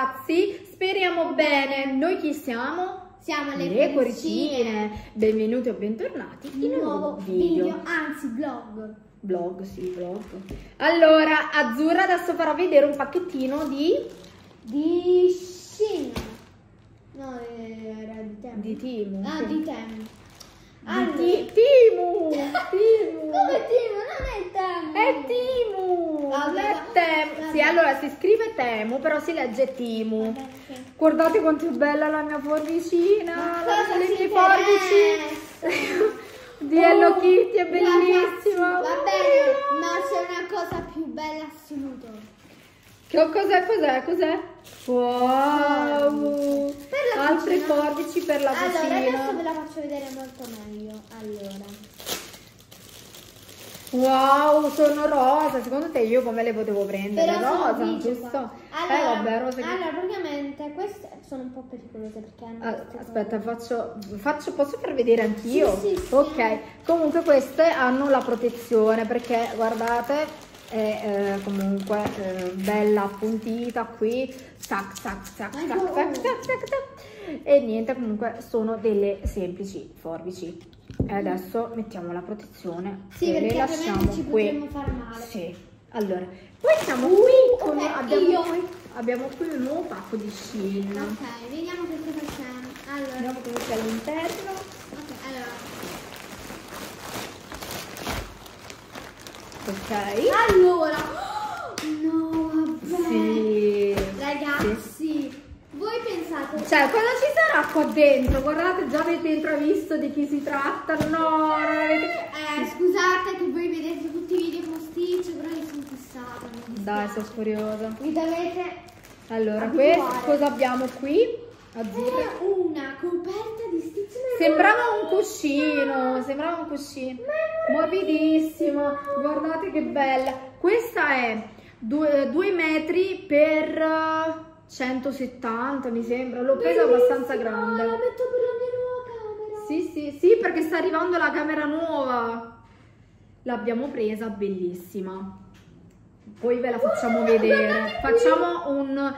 ragazzi, speriamo bene. Noi chi siamo? Siamo le Cuoricine. Benvenuti o bentornati in un nuovo video. Anzi, vlog. Vlog, sì, vlog. Allora, Azzurra adesso farà vedere un pacchettino di Shein. No, era di Temu. di Temu. Ah, di Temu. Temu. Come Temu? Non è Temu. È Temu. Vabbè, È Temu. Sì, allora si scrive Temu, però si legge Temu. Vabbè, sì. Guardate quanto è bella la mia forbicina. Cosa le mie forbici? di Hello Kitty, è bellissima. Va bene, ma c'è una cosa più bella assoluta. Cos'è? Wow! Altre forbici per la cucina. Allora, adesso ve la faccio vedere molto meglio. Allora. Wow, sono rosa. Secondo te io come le potevo prendere? Però sono Rosa, grigie giusto? qua. Allora, Vabbè, rosa. allora, praticamente queste sono un po' pericolose perché hanno Aspetta, posso far vedere anch'io? Sì. Ok, comunque queste hanno la protezione perché guardate è comunque bella appuntita qui, tac. E niente, comunque sono delle semplici forbici. E adesso mettiamo la protezione e le lasciamo ci qui. potremmo far male. Sì. Allora, poi siamo qui con abbiamo qui un nuovo pacco di Shein. Ok, vediamo che cosa c'è. Allora, Vediamo cosa c'è all'interno. ok, allora. Ok. Allora, no, vabbè. Sì. Ragazzi, voi pensate... Cioè, cosa ci sarà qua dentro? Guardate, già avete intravisto di chi si tratta? No, non avete... scusate che voi vedete tutti i video con Stitch, però io sono fissata. Dai, sono curiosa. Vi dovete... Allora, abituare. questo cosa abbiamo qui? Azzurra. È una coperta di Stitch. Sembrava un cuscino, morbidissimo, guardate che bella. Questa è 2 metri per 170 mi sembra, l'ho presa abbastanza grande. La metto per la mia nuova camera. Sì, perché sta arrivando la camera nuova. L'abbiamo presa, bellissima. Poi ve la facciamo vedere. Facciamo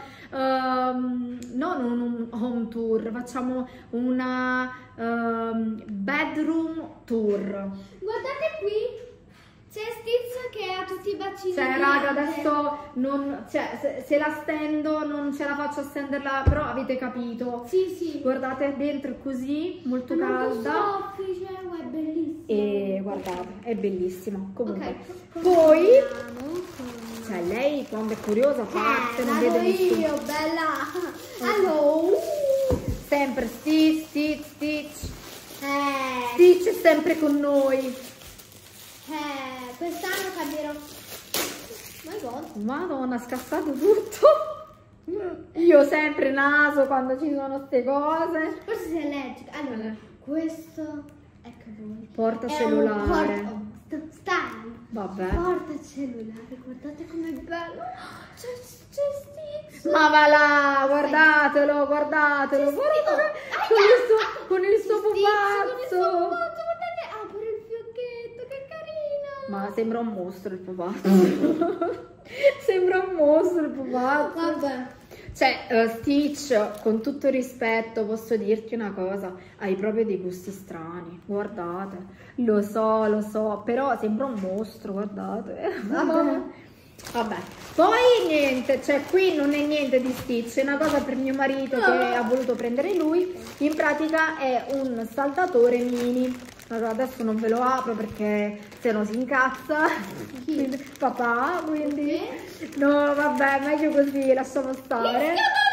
non un home tour, facciamo una bedroom tour. Guardate qui, c'è Stitch che ha tutti i bacini. Cioè raga, adesso non, cioè, se la stendo non ce la faccio a stenderla, però avete capito. Sì. Guardate, dentro è così, molto calda. Soffice, è bellissima. E guardate, è bellissima. Comunque, Ok, poi continuiamo. cioè lei quando è curiosa parte, non vado vede nessuno. io, bella. Allora, Sempre Stitch. eh, Stitch è sempre con noi. quest'anno cambierò. My God. Madonna, ha scassato tutto. Io sempre naso quando ci sono ste cose. Forse sei allergica. Allora, questo ecco voi. Porta cellulare. Stai. Vabbè. Porta cellulare, guardate com'è bello. C'è Stitch. Ma va là, guardatelo. Guardate, con il suo pupazzo. Guardate, apre il fiocchetto, che carino. Ma sembra un mostro il pupazzo. Sembra un mostro il pupazzo. Vabbè. Cioè, Stitch, con tutto rispetto, posso dirti una cosa, hai proprio dei gusti strani, guardate, lo so, però sembra un mostro, guardate. Vabbè, poi niente, cioè qui non è niente di Stitch, è una cosa per mio marito che ha voluto prendere lui, in pratica è un saltatore mini. Allora adesso non ve lo apro perché se no si incazza. Quindi, papà, quindi no, vabbè, meglio così, lasciamo stare.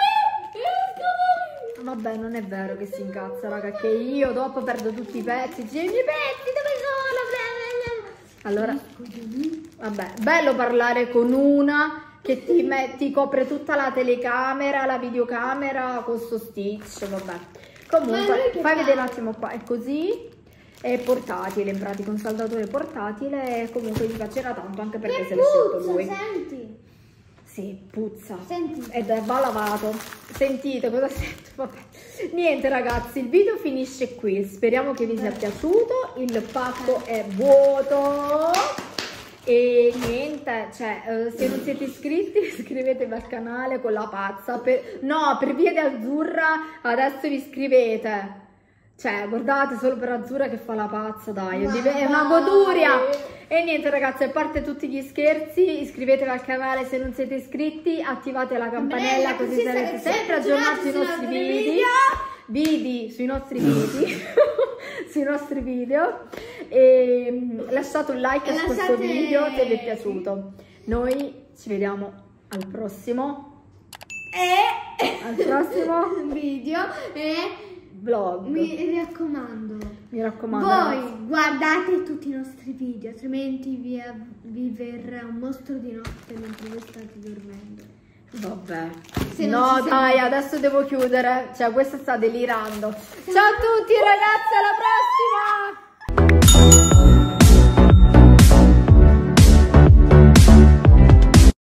Vabbè, non è vero che si incazza, raga, che io dopo perdo tutti i pezzi. I miei pezzi dove sono? Allora, vabbè, bello parlare con una che ti copre tutta la telecamera, la videocamera con sto Stitch, vabbè. Comunque, fai vedere un attimo qua, è così. È portatile, in pratica un saldatore portatile e comunque mi piacerà tanto anche perché se l'è scelto lui. Senti. Sì, puzza. Senti. Ed va lavato. Sentite cosa sento? Vabbè. Niente ragazzi, il video finisce qui. Speriamo che vi sia piaciuto. Il pacco è vuoto. E niente, cioè, se non siete iscritti iscrivetevi al canale con la pazza. No, per via di Azzurra adesso vi iscrivete. Cioè, guardate, solo per Azzurra che fa la pazza, dai, è una goduria. E niente ragazzi, a parte tutti gli scherzi, iscrivetevi al canale se non siete iscritti, attivate la campanella così sarete sempre aggiornati sui nostri sui nostri video. E lasciate un like a questo video se vi è piaciuto. Noi ci vediamo al prossimo video e vlog. mi raccomando, voi guardate tutti i nostri video, altrimenti vi verrà un mostro di notte mentre voi state dormendo. Vabbè, no dai, adesso devo chiudere, cioè questa sta delirando. Ciao a tutti ragazzi, alla prossima!